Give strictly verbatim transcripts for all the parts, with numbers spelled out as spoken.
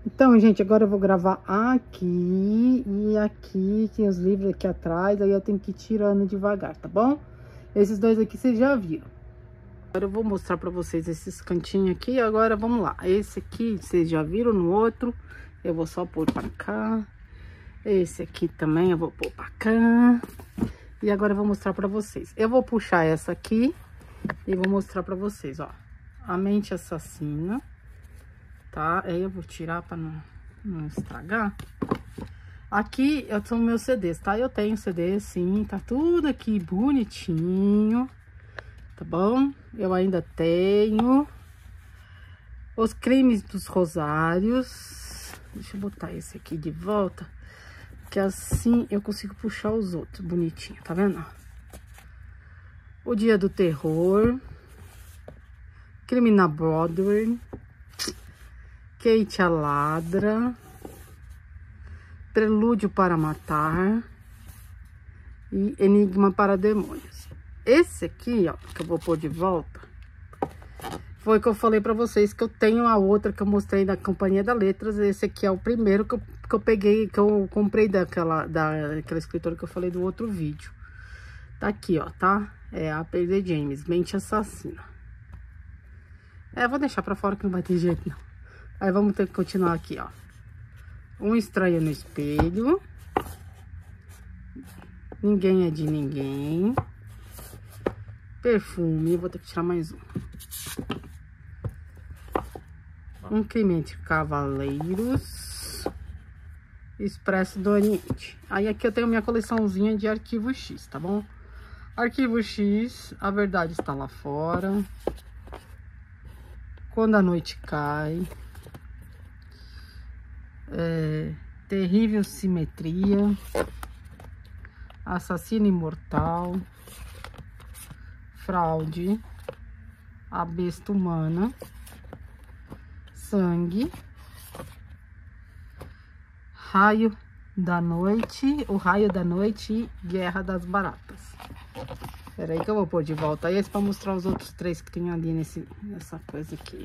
Então, gente, agora eu vou gravar aqui e aqui, tem os livros aqui atrás, aí eu tenho que ir tirando devagar, tá bom? Esses dois aqui vocês já viram. Agora eu vou mostrar pra vocês esses cantinhos aqui, agora vamos lá. Esse aqui vocês já viram no outro, eu vou só pôr pra cá. Esse aqui também eu vou pôr pra cá. E agora eu vou mostrar pra vocês. Eu vou puxar essa aqui e vou mostrar pra vocês, ó. A Mente Assassina. Tá? Aí eu vou tirar pra não, não estragar. Aqui eu são meus C Ds, tá? Eu tenho C D, sim, tá tudo aqui bonitinho, tá bom? Eu ainda tenho Os Crimes dos Rosários. Deixa eu botar esse aqui de volta, que assim eu consigo puxar os outros bonitinho, tá vendo? O Dia do Terror, Crime na Broadway, Kate a Ladra, Prelúdio para Matar e Enigma para Demônios. Esse aqui, ó, que eu vou pôr de volta, foi que eu falei pra vocês que eu tenho a outra que eu mostrei da Companhia das Letras. Esse aqui é o primeiro que eu, que eu peguei, que eu comprei daquela, daquela escritora que eu falei do outro vídeo. Tá aqui, ó, tá? É a P D James, Mente Assassina. É, eu vou deixar pra fora que não vai ter jeito, não. Aí vamos ter que continuar aqui, ó. Um Estranho no Espelho. Ninguém é de Ninguém. Perfume. Vou ter que tirar mais um. Um Crime entre Cavaleiros. Expresso do Oriente. Aí aqui eu tenho minha coleçãozinha de Arquivo X, tá bom? Arquivo X, A Verdade Está Lá Fora. Quando a Noite Cai. É, Terrível Simetria, Assassino Imortal, Fraude, A Besta Humana, Sangue, Raio da Noite, O Raio da Noite e Guerra das Baratas. Espera aí que eu vou pôr de volta esse para mostrar os outros três que tem ali nesse, nessa coisa aqui.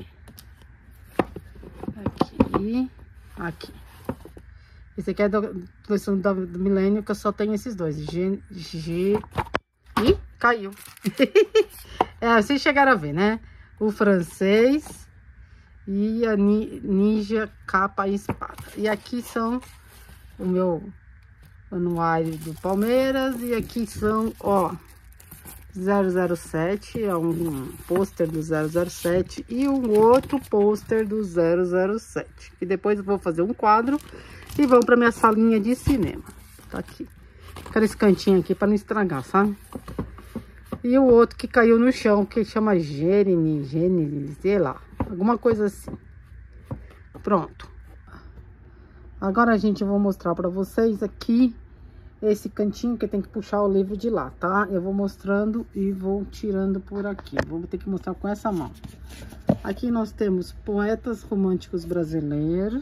Aqui. Aqui. Esse aqui é da coleção do, do Milênio, que eu só tenho esses dois. G... G... Ih, caiu. É, vocês chegaram a ver, né? O Francês e a ni, Ninja Capa e Espada. E aqui são o meu anuário do Palmeiras. E aqui são, ó, zero zero sete, é um pôster do zero zero sete e um outro pôster do zero zero sete. E depois eu vou fazer um quadro e vão para minha salinha de cinema. Tá aqui. Fica nesse cantinho aqui para não estragar, sabe? E o outro que caiu no chão, que chama Gênini, Gênini, sei lá, alguma coisa assim. Pronto. Agora, gente, eu vou mostrar para vocês aqui esse cantinho que tem que puxar o livro de lá, tá? Eu vou mostrando e vou tirando por aqui. Vou ter que mostrar com essa mão. Aqui nós temos Poetas Românticos Brasileiros.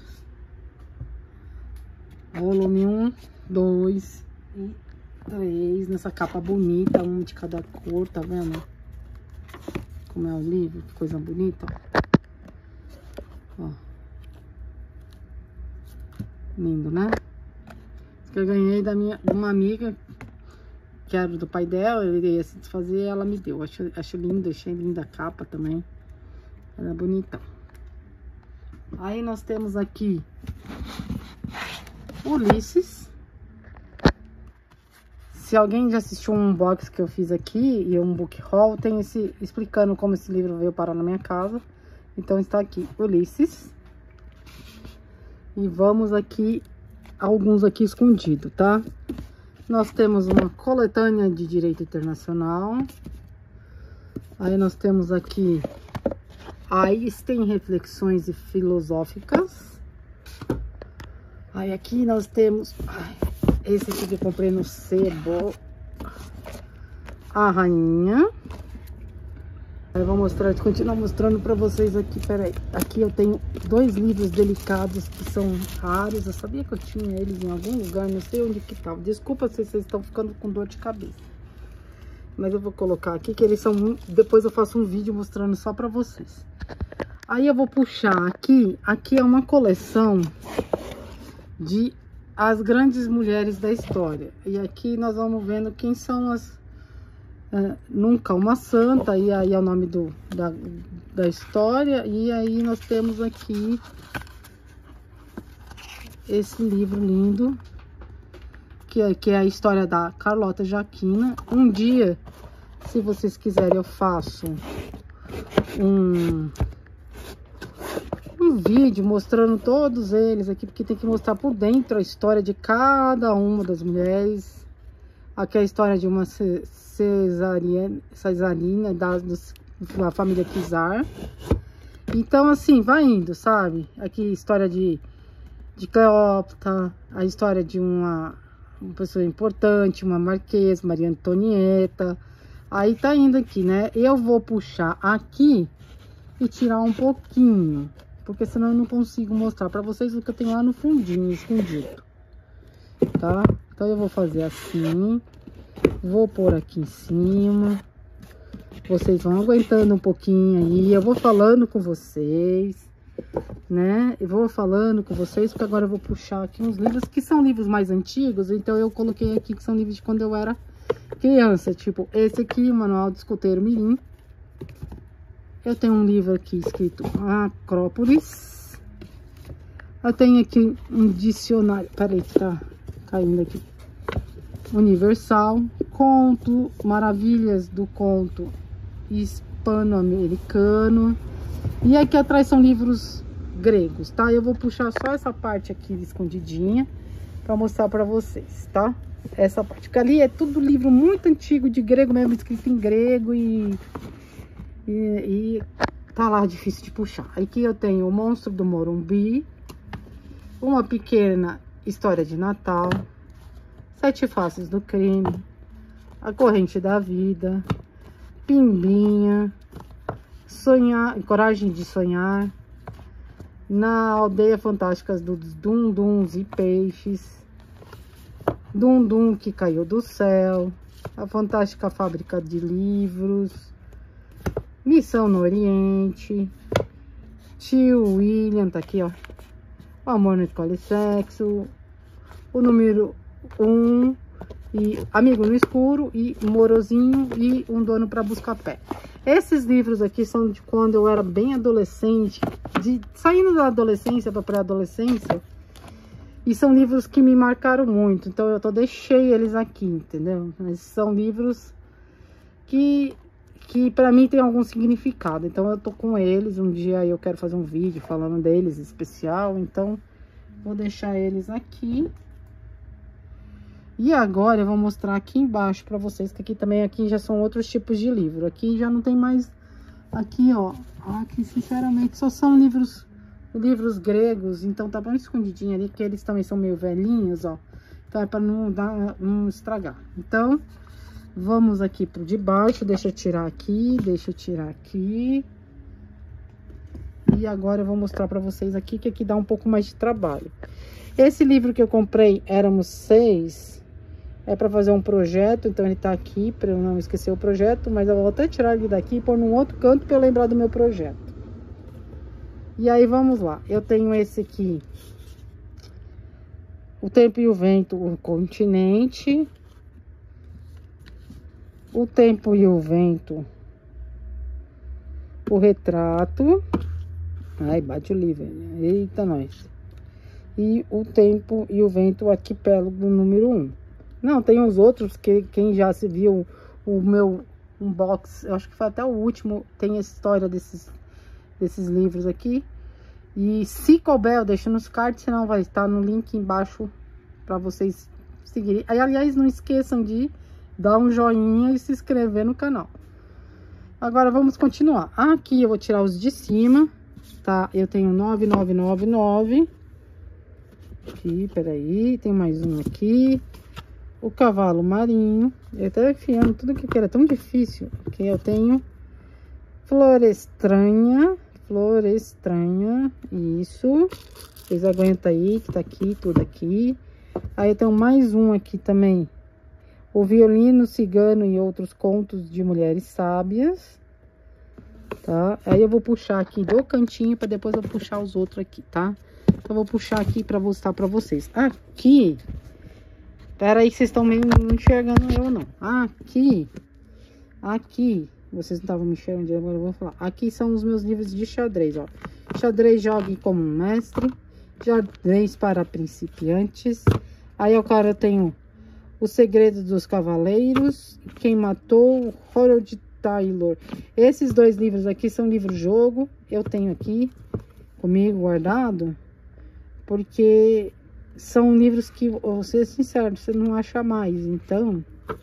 Volume um, dois e três. Nessa capa bonita, um de cada cor, tá vendo? Como é o livro, que coisa bonita. Ó. Lindo, né? Que eu ganhei da minha uma amiga, que era do pai dela, ele ia se desfazer e ela me deu. Acho, acho lindo, achei linda a capa também. Ela é bonita. Aí nós temos aqui Ulisses. Se alguém já assistiu um unboxing que eu fiz aqui e um book haul, tem esse explicando como esse livro veio parar na minha casa. Então está aqui Ulisses. E vamos aqui, alguns aqui escondidos, tá? Nós temos uma coletânea de direito internacional. Aí nós temos aqui Einstein, Reflexões Filosóficas. Aí aqui nós temos ai, esse aqui que eu comprei no sebo, A Rainha. Aí eu vou mostrar, continuar mostrando pra vocês aqui, peraí. Aqui eu tenho dois livros delicados que são raros. Eu sabia que eu tinha eles em algum lugar, não sei onde que tava. Desculpa se vocês estão ficando com dor de cabeça. Mas eu vou colocar aqui que eles são... Depois eu faço um vídeo mostrando só pra vocês. Aí eu vou puxar aqui, aqui é uma coleção de as grandes mulheres da história. E aqui nós vamos vendo quem são as... É, nunca uma santa, e aí é o nome do, da, da história. E aí nós temos aqui esse livro lindo, que é, que é a história da Carlota Joaquina. Um dia, se vocês quiserem, eu faço um, um vídeo mostrando todos eles aqui, porque tem que mostrar por dentro a história de cada uma das mulheres. Aqui é a história de uma cesariana, cesarina da, da família Kizar. Então, assim, vai indo, sabe? Aqui história de, de Cleópatra, a história de uma, uma pessoa importante, uma marquesa, Maria Antonieta. Aí tá indo aqui, né? Eu vou puxar aqui e tirar um pouquinho, porque senão eu não consigo mostrar pra vocês o que eu tenho lá no fundinho, escondido. Tá? Então eu vou fazer assim, vou pôr aqui em cima, vocês vão aguentando um pouquinho aí, eu vou falando com vocês, né? Eu vou falando com vocês, porque agora eu vou puxar aqui uns livros que são livros mais antigos, então eu coloquei aqui que são livros de quando eu era criança, tipo esse aqui, Manual do Escoteiro Mirim. Eu tenho um livro aqui escrito Acrópolis. Eu tenho aqui um dicionário, peraí que tá caindo aqui, Universal, conto, Maravilhas do Conto Hispano-Americano. E aqui atrás são livros gregos, tá? Eu vou puxar só essa parte aqui escondidinha para mostrar para vocês, tá? Essa parte, porque ali é tudo livro muito antigo de grego mesmo, escrito em grego, e, e, e tá lá difícil de puxar. Aqui eu tenho O Monstro do Morumbi, Uma Pequena História de Natal, Sete Faces do Crime, A Corrente da Vida, Pimbinha, Sonhar, Coragem de Sonhar, Na Aldeia Fantástica dos Dunduns e Peixes, Dundum que Caiu do Céu, A Fantástica Fábrica de Livros, Missão no Oriente, Tio William, tá aqui, ó, O Amor Não Escolhe Sexo, O Número um, e Amigo no Escuro, e Morozinho, e Um Dono para Buscar Pé. Esses livros aqui são de quando eu era bem adolescente, de, saindo da adolescência para pré-adolescência, e são livros que me marcaram muito, então eu tô, deixei eles aqui, entendeu? Mas são livros que, que para mim tem algum significado, então eu tô com eles. Um dia eu quero fazer um vídeo falando deles especial, então vou deixar eles aqui. E agora eu vou mostrar aqui embaixo para vocês, que aqui também aqui já são outros tipos de livro. Aqui já não tem mais, aqui ó, aqui sinceramente só são livros livros gregos, então tá bem escondidinho ali, que eles também são meio velhinhos, ó. Então é para não dar, não estragar. Então vamos aqui pro de baixo, deixa eu tirar aqui, deixa eu tirar aqui. E agora eu vou mostrar para vocês aqui, que aqui dá um pouco mais de trabalho. Esse livro que eu comprei, Éramos Seis, é para fazer um projeto, então ele tá aqui para eu não esquecer o projeto, mas eu vou até tirar ele daqui e pôr num outro canto para eu lembrar do meu projeto. E aí vamos lá, eu tenho esse aqui, O Tempo e o Vento, o Continente, O Tempo e o Vento, o Retrato, ai bate o livro, eita nós, e O Tempo e o Vento, o Arquipélago número um. Não, tem os outros que quem já se viu o meu unbox, eu acho que foi até o último, tem a história desses desses livros aqui. E se couber, eu deixo nos cards, senão vai estar no link embaixo para vocês seguirem. Aí, aliás, não esqueçam de dar um joinha e se inscrever no canal. Agora vamos continuar. Aqui eu vou tirar os de cima, tá? Eu tenho nove nove nove nove. Aqui, peraí, tem mais um aqui. O Cavalo Marinho. Eu até enfiando tudo que era tão difícil. Aqui eu tenho Florestranha. Florestranha. Isso. Vocês aguentam aí, que tá aqui, tudo aqui. Aí eu tenho mais um aqui também. O Violino Cigano e Outros Contos de Mulheres Sábias. tá? Aí eu vou puxar aqui do cantinho para depois eu puxar os outros aqui, tá? Eu vou puxar aqui para mostrar para vocês. Aqui, pera aí que vocês estão meio não enxergando eu não. Aqui, aqui, vocês não estavam me enxergando, agora eu vou falar. Aqui são os meus livros de xadrez, ó. Xadrez jogue como um mestre, xadrez para principiantes. Aí eu, cara, eu tenho O Segredo dos Cavaleiros, Quem Matou, Harold Taylor. Esses dois livros aqui são livro-jogo. Eu tenho aqui comigo guardado, porque são livros que, vou ser sincero, você não acha mais. Então,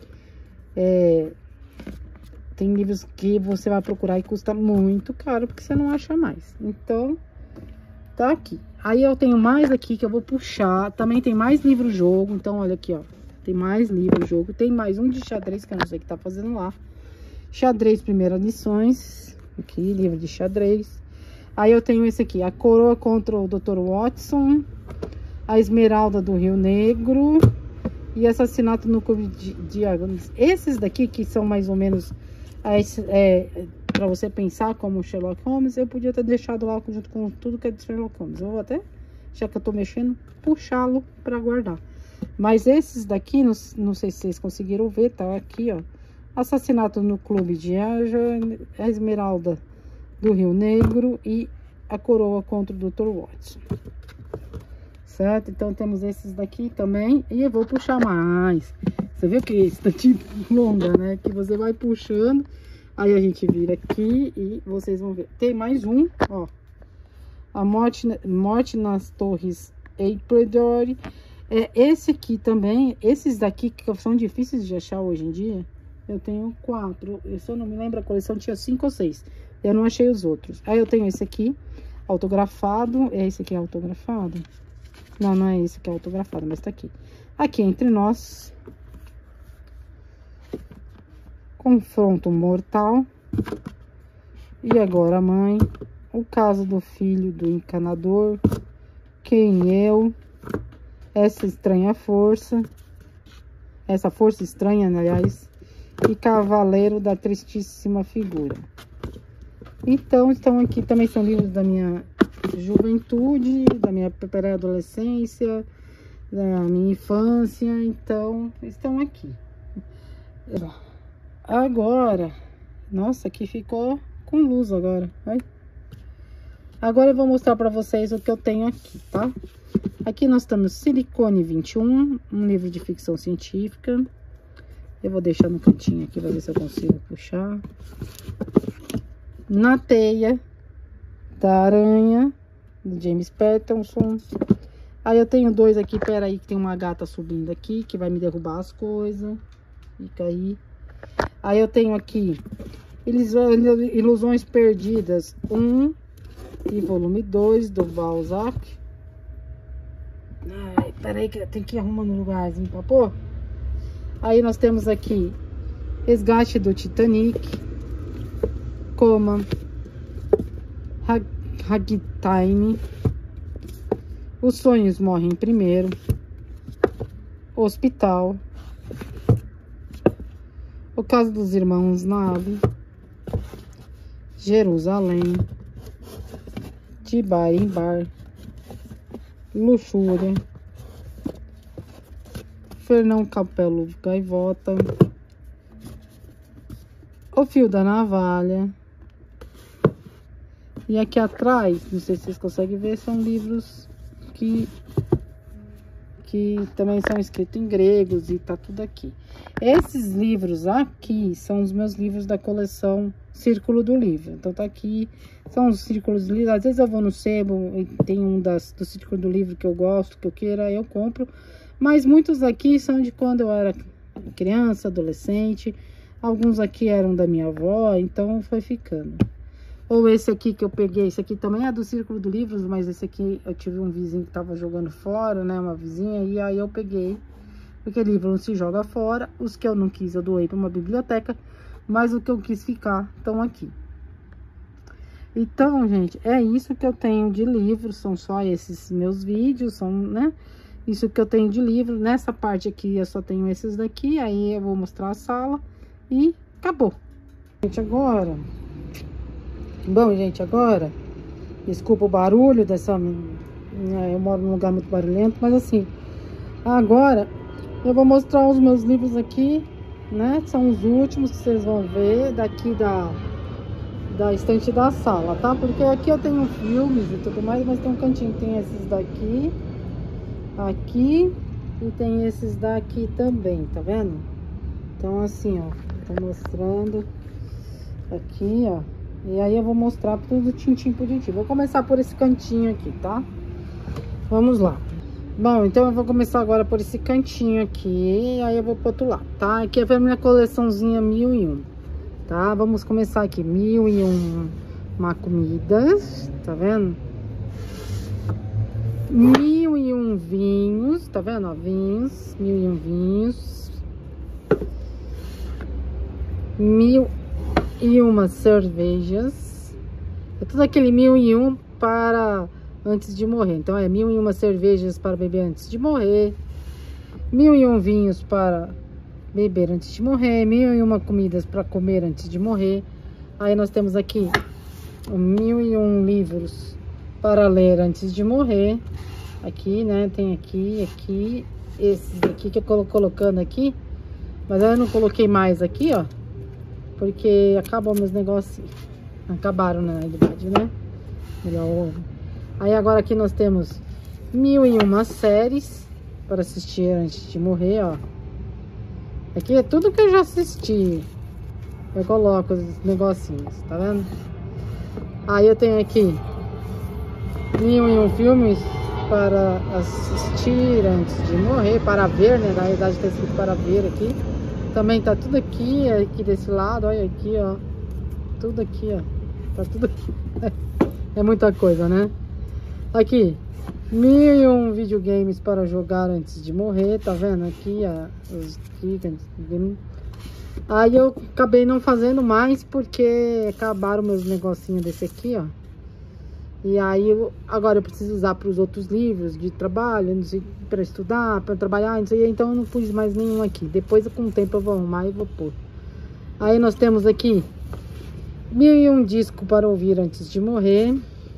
é, tem livros que você vai procurar e custa muito caro, porque você não acha mais. Então, tá aqui. Aí eu tenho mais aqui que eu vou puxar. Também tem mais livro-jogo. Então, olha aqui, ó. Tem mais livro-jogo. Tem mais um de xadrez, que eu não sei o que tá fazendo lá. Xadrez Primeiras Lições. Aqui, livro de xadrez. Aí eu tenho esse aqui. A Coroa contra o doutor Watson. A Esmeralda do Rio Negro. E Assassinato no Clube de Diagonais. Esses daqui, que são mais ou menos... É, é, para você pensar como Sherlock Holmes, eu podia ter deixado lá junto com tudo que é de Sherlock Holmes. Eu vou até, já que eu tô mexendo, puxá-lo para guardar. Mas esses daqui, não, não sei se vocês conseguiram ver, tá aqui, ó. Assassinato no Clube de Diagonais, a Esmeralda do Rio Negro e A Coroa contra o doutor Watson. Certo? Então temos esses daqui também. E eu vou puxar mais. Você viu que esse tá tipo longa, né? Que você vai puxando. Aí a gente vira aqui e vocês vão ver. Tem mais um, ó. A Morte, Morte nas Torres Eipredore. É, esse aqui também. Esses daqui que são difíceis de achar hoje em dia. Eu tenho quatro. Eu, se eu não me lembro, a coleção tinha cinco ou seis. Eu não achei os outros. Aí eu tenho esse aqui, autografado. Esse aqui é autografado? Não, não é esse que é autografado, mas tá aqui. Aqui, Entre Nós. Confronto Mortal. E Agora, Mãe. O Caso do Filho do Encanador. Quem Eu. Essa Estranha Força. Essa Força Estranha, aliás. E Cavaleiro da Tristíssima Figura. Então, estão aqui também, são livros da minha juventude, da minha pré-adolescência, da minha infância. Então, estão aqui. Agora, nossa, aqui ficou com luz agora. Vai. Agora eu vou mostrar para vocês o que eu tenho aqui, tá? Aqui nós temos Silicone vinte e um, um livro de ficção científica. Eu vou deixar no cantinho aqui, pra ver se eu consigo puxar. Na Teia da Aranha, do James Patterson. Aí eu tenho dois aqui, pera aí, que tem uma gata subindo aqui, que vai me derrubar as coisas. Fica aí. Aí eu tenho aqui Ilusões Perdidas um e volume dois do Balzac. Ai, peraí que eu tenho que ir arrumando um lugarzinho pra pôr. Aí nós temos aqui Resgate do Titanic, Coma, Ragtime, Os Sonhos Morrem Primeiro, Hospital, O Caso dos Irmãos Nave, Jerusalém, De Bar em Bar, Luxúria, Fernão Capelo Gaivota, O Fio da Navalha. E aqui atrás, não sei se vocês conseguem ver, são livros que, que também são escritos em gregos e tá tudo aqui. Esses livros aqui são os meus livros da coleção Círculo do Livro. Então tá aqui, são os círculos do livro. Às vezes eu vou no sebo e tem um das, do Círculo do Livro que eu gosto, que eu queira, eu compro. Mas muitos aqui são de quando eu era criança, adolescente. Alguns aqui eram da minha avó, então foi ficando. Ou esse aqui que eu peguei, esse aqui também é do Círculo do Livros, mas esse aqui eu tive um vizinho que tava jogando fora, né, uma vizinha, e aí eu peguei. Porque livro não se joga fora, os que eu não quis eu doei para uma biblioteca, mas o que eu quis ficar estão aqui. Então, gente, é isso que eu tenho de livros, são só esses meus vídeos, são, né, isso que eu tenho de livro. Nessa parte aqui eu só tenho esses daqui, aí eu vou mostrar a sala e acabou. Gente, agora Bom, gente, agora, desculpa o barulho dessa... Eu moro num lugar muito barulhento, mas assim, agora eu vou mostrar os meus livros aqui, né? São os últimos que vocês vão ver daqui da, da estante da sala, tá? Porque aqui eu tenho filmes e tudo mais, mas tem um cantinho, tem esses daqui, aqui, e tem esses daqui também, tá vendo? Então assim, ó, tô mostrando aqui, ó. E aí eu vou mostrar tudo tintim por tintim. Vou começar por esse cantinho aqui, tá? Vamos lá. Bom, então eu vou começar agora por esse cantinho aqui. Aí eu vou pro outro lado, tá? Aqui é a minha coleçãozinha mil e um, tá? Vamos começar aqui. Mil e um uma comidas, tá vendo? Mil e um vinhos, tá vendo? Ó, vinhos, mil e um vinhos. Mil e uma cervejas. É tudo aquele mil e um para... antes de morrer. Então é mil e uma cervejas para beber antes de morrer, mil e um vinhos para beber antes de morrer, mil e uma comidas para comer antes de morrer. Aí nós temos aqui mil e um livros para ler antes de morrer. Aqui, né? Tem aqui, aqui, esses aqui que eu colo colocando aqui, mas eu não coloquei mais aqui, ó, porque acabou meus negocinhos. Acabaram, na realidade, né? Melhor. Aí agora aqui nós temos mil e uma séries para assistir antes de morrer, ó. Aqui é tudo que eu já assisti. Eu coloco os negocinhos, tá vendo? Aí eu tenho aqui mil e um filmes para assistir antes de morrer, para ver, né? Na verdade tá escrito para ver aqui. Também tá tudo aqui, aqui desse lado, olha aqui, ó. Tudo aqui, ó. Tá tudo aqui. É muita coisa, né? Aqui, mil e um videogames para jogar antes de morrer, tá vendo? Aqui, ó, os aí eu acabei não fazendo mais porque acabaram meus negocinhos desse aqui, ó. E aí, eu, agora eu preciso usar para os outros livros de trabalho, para estudar, para trabalhar, não sei, então eu não pus mais nenhum aqui. Depois, com o tempo, eu vou arrumar e vou pôr. Aí nós temos aqui mil e um disco para ouvir antes de morrer.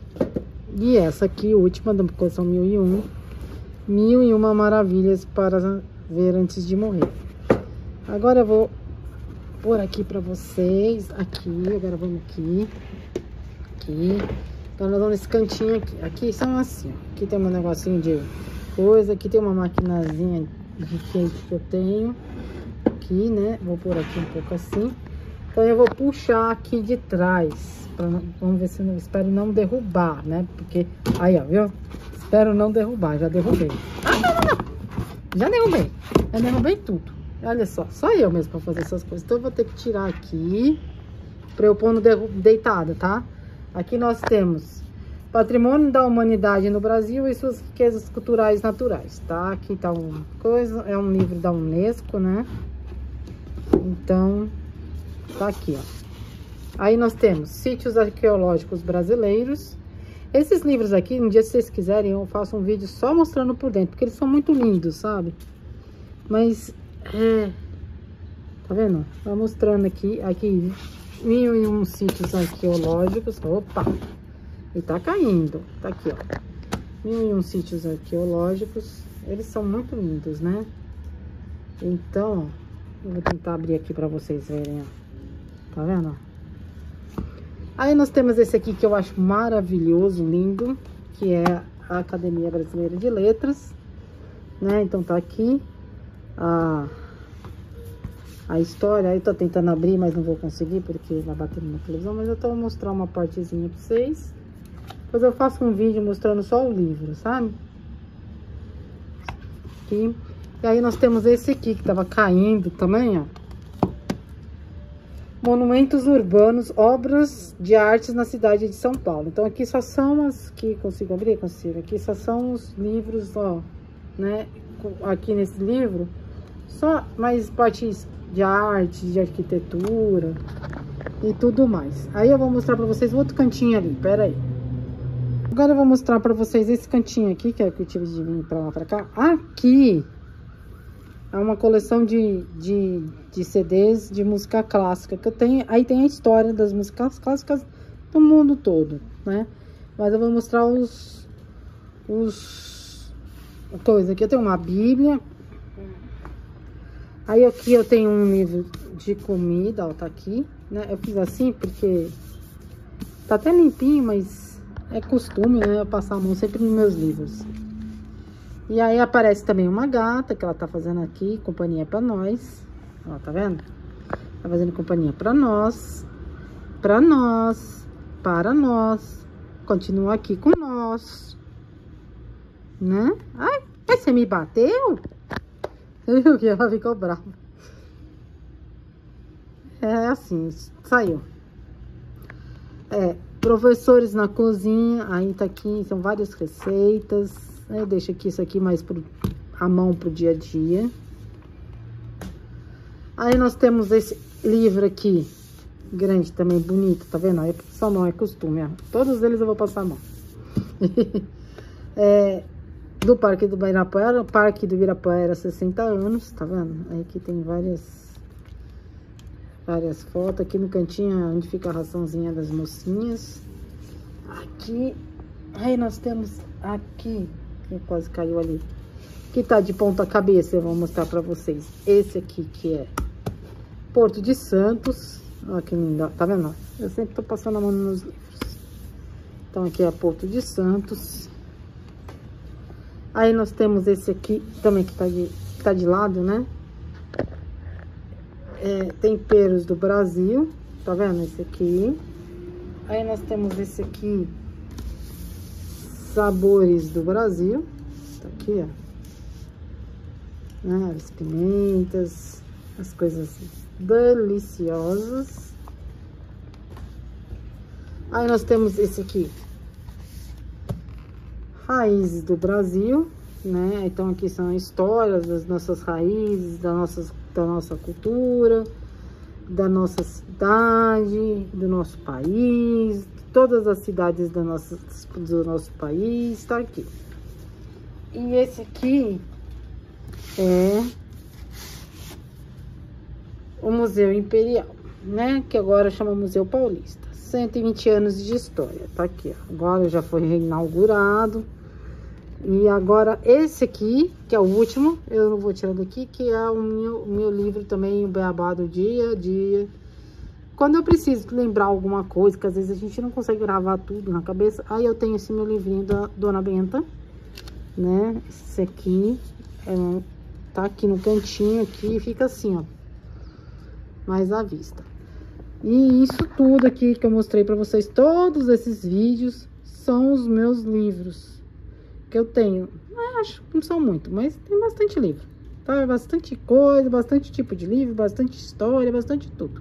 E essa aqui, última da coleção mil e um. Mil e uma maravilhas para ver antes de morrer. Agora eu vou pôr aqui pra vocês. Aqui, agora vamos aqui. Aqui. Então nós vamos nesse cantinho aqui. Aqui são assim, ó. Aqui tem um negocinho de coisa. Aqui tem uma maquinazinha de queijo que eu tenho. Aqui, né? Vou pôr aqui um pouco assim. Então eu vou puxar aqui de trás. Pra, vamos ver se não, espero não derrubar, né? Porque, aí ó, viu? Espero não derrubar, já derrubei. Ah, não, não, não. Já derrubei. Já derrubei tudo. Olha só, só eu mesmo pra fazer essas coisas. Então eu vou ter que tirar aqui pra eu pôr no deitada, tá? Aqui nós temos Patrimônio da Humanidade no Brasil e suas riquezas culturais naturais, tá? Aqui tá uma coisa, é um livro da Unesco, né? Então, tá aqui, ó. Aí nós temos Sítios Arqueológicos Brasileiros. Esses livros aqui, um dia se vocês quiserem, eu faço um vídeo só mostrando por dentro, porque eles são muito lindos, sabe? Mas, é... Tá vendo? Tá mostrando aqui, aqui, mil e um sítios arqueológicos. Opa! E tá caindo. Tá aqui, ó. Mil e um sítios arqueológicos. Eles são muito lindos, né? Então, eu vou tentar abrir aqui pra vocês verem, ó. Tá vendo, ó? Aí nós temos esse aqui que eu acho maravilhoso, lindo, que é a Academia Brasileira de Letras, né? Então tá aqui a, a história. Aí tô tentando abrir, mas não vou conseguir porque vai bater na televisão, mas eu tô vou mostrar uma partezinha pra vocês. Depois eu faço um vídeo mostrando só o livro, sabe? Aqui. E aí nós temos esse aqui que tava caindo também, ó. Monumentos urbanos, obras de artes na cidade de São Paulo. Então aqui só são as que consigo abrir, consigo. Aqui só são os livros, ó, né? Aqui nesse livro, só mais partes de arte, de arquitetura e tudo mais. Aí eu vou mostrar pra vocês o outro cantinho ali, pera aí. Agora eu vou mostrar pra vocês esse cantinho aqui, que é o que eu tive de vir pra lá, pra cá. Aqui é uma coleção de, de, de C Ds de música clássica que eu tenho. Aí tem a história das músicas clássicas, do mundo todo, né? Mas eu vou mostrar os... os... coisa. Aqui eu tenho uma bíblia. Aí aqui eu tenho um livro de comida, ó, tá aqui, né? Eu fiz assim porque tá até limpinho, mas é costume, né? Eu passar a mão sempre nos meus livros. E aí aparece também uma gata que ela tá fazendo aqui, companhia pra nós. Ó, tá vendo? Tá fazendo companhia pra nós, pra nós, para nós. Continua aqui com nós, né? Ai, ai, você me bateu? Você viu que ela ficou brava? É assim, saiu. É, professores na cozinha, aí tá aqui, são várias receitas. Eu deixo aqui isso aqui mais pro, a mão pro dia a dia. Aí nós temos esse livro aqui, grande também, bonito, tá vendo? É só não é costume, ó. Todos eles eu vou passar a mão. É... do Parque do Ibirapuera, o Parque do Ibirapuera, sessenta anos, tá vendo? Aí aqui tem várias, várias fotos. Aqui no cantinho, onde fica a raçãozinha das mocinhas. Aqui, aí nós temos aqui, que quase caiu ali, que tá de ponta cabeça, eu vou mostrar pra vocês. Esse aqui, que é Porto de Santos. Olha que lindo, tá vendo? Eu sempre tô passando a mão nos livros. Então aqui é Porto de Santos. Aí nós temos esse aqui também que tá de, tá de lado, né? É, temperos do Brasil, tá vendo? Esse aqui. Aí nós temos esse aqui, sabores do Brasil. Tá aqui, ó. Né? As pimentas, as coisas deliciosas. Aí nós temos esse aqui, raízes do Brasil, né? Então aqui são histórias das nossas raízes, da, nossas, da nossa cultura, da nossa cidade, do nosso país, todas as cidades da nossa, do nosso país, tá aqui. E esse aqui é o Museu Imperial, né? Que agora chama Museu Paulista. cento e vinte anos de história, tá aqui, ó. Agora já foi reinaugurado. E agora esse aqui, que é o último, eu não vou tirar daqui, que é o meu, o meu livro também, o Beabá do dia a dia. Quando eu preciso lembrar alguma coisa, que às vezes a gente não consegue gravar tudo na cabeça, aí eu tenho esse meu livrinho da Dona Benta, né? Esse aqui, é, tá aqui no cantinho, aqui, fica assim, ó, mais à vista. E isso tudo aqui que eu mostrei pra vocês, todos esses vídeos, são os meus livros que eu tenho. Eu acho que não são muito, mas tem bastante livro, tá? Bastante coisa, bastante tipo de livro, bastante história, bastante tudo.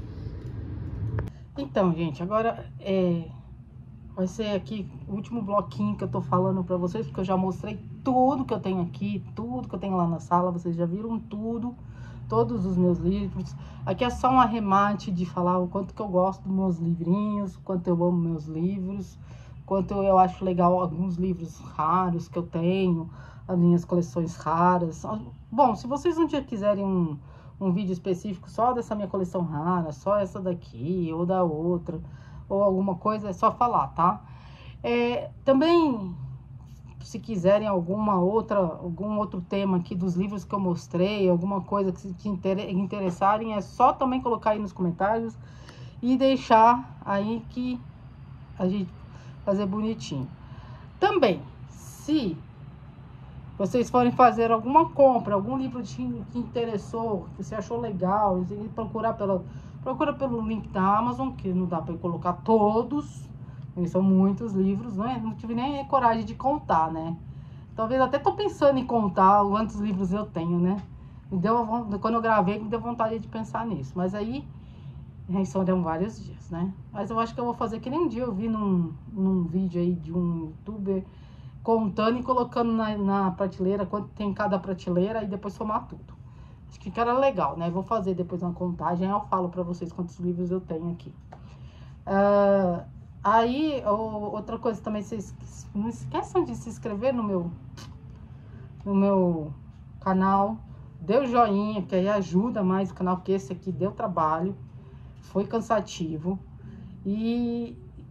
Então, gente, agora é, vai ser aqui o último bloquinho que eu tô falando pra vocês, porque eu já mostrei tudo que eu tenho aqui, tudo que eu tenho lá na sala, vocês já viram tudo. Todos os meus livros. Aqui é só um arremate de falar o quanto que eu gosto dos meus livrinhos, o quanto eu amo meus livros, o quanto eu acho legal alguns livros raros que eu tenho, as minhas coleções raras. Bom, se vocês um dia quiserem um, um vídeo específico só dessa minha coleção rara, só essa daqui ou da outra, ou alguma coisa, é só falar, tá? É, também... se quiserem alguma outra, algum outro tema aqui dos livros que eu mostrei, alguma coisa que se te interessarem, é só também colocar aí nos comentários e deixar aí que a gente fazer bonitinho. Também, se vocês forem fazer alguma compra, algum livro que te interessou, que você achou legal, e procurar pela, procura pelo link da Amazon, que não dá para colocar todos. São muitos livros, né? Não tive nem coragem de contar, né? Talvez até tô pensando em contar quantos livros eu tenho, né? Me deu, quando eu gravei, me deu vontade de pensar nisso. Mas aí, são vários dias, né? Mas eu acho que eu vou fazer que nem um dia eu vi num, num vídeo aí de um youtuber contando e colocando na, na prateleira, quanto tem em cada prateleira, e depois somar tudo. Acho que era legal, né? Vou fazer depois uma contagem, aí eu falo pra vocês quantos livros eu tenho aqui. Ah... Uh, Aí, outra coisa também, vocês não esqueçam de se inscrever no meu, no meu canal. Dê o joinha, que aí ajuda mais o canal, porque esse aqui deu trabalho, foi cansativo. E,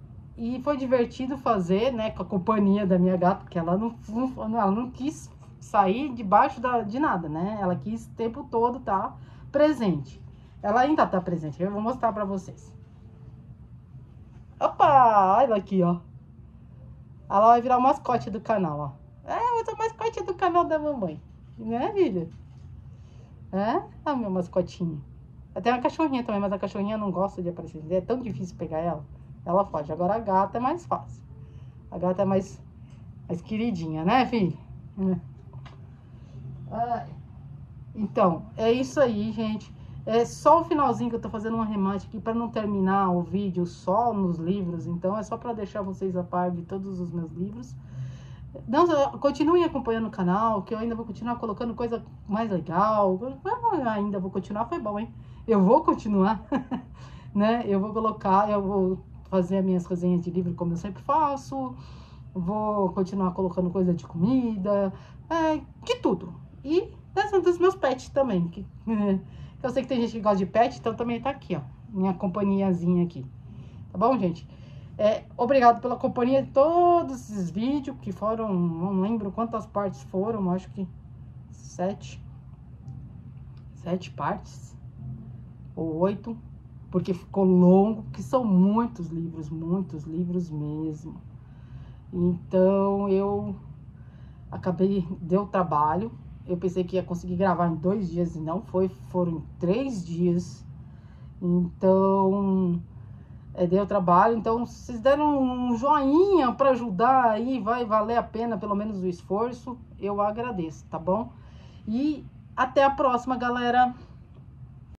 E foi divertido fazer, né, com a companhia da minha gata, porque ela não, não, ela não quis sair debaixo da, de nada, né? Ela quis o tempo todo estar presente. Ela ainda tá presente, eu vou mostrar pra vocês. Opa, olha aqui, ó. Ela vai virar o mascote do canal, ó. É, eu sou o mascote do canal da mamãe, né, filha? É, a minha mascotinha. Tem uma cachorrinha também, mas a cachorrinha não gosta de aparecer. É tão difícil pegar ela. Ela foge. Agora a gata é mais fácil. A gata é mais, mais queridinha, né, filho? É. Então, é isso aí, gente. É só o finalzinho que eu tô fazendo um arremate aqui para não terminar o vídeo só nos livros. Então, é só para deixar vocês a par de todos os meus livros. Não, continuem acompanhando o canal, que eu ainda vou continuar colocando coisa mais legal. Eu ainda vou continuar, foi bom, hein? Eu vou continuar, né? Eu vou colocar, eu vou fazer as minhas resenhas de livro como eu sempre faço. Vou continuar colocando coisa de comida, é, de tudo. E das, dos meus pets também. Que, eu sei que tem gente que gosta de pet, então também tá aqui, ó. Minha companhiazinha aqui. Tá bom, gente? É, obrigado pela companhia de todos esses vídeos, que foram, não lembro quantas partes foram, acho que sete. Sete partes. Ou oito. Porque ficou longo, porque são muitos livros, muitos livros mesmo. Então, eu acabei, deu trabalho. Eu pensei que ia conseguir gravar em dois dias e não foi, foram em três dias. Então, é, deu trabalho. Então, se vocês deram um joinha para ajudar aí, vai valer a pena pelo menos o esforço. Eu agradeço, tá bom? E até a próxima, galera.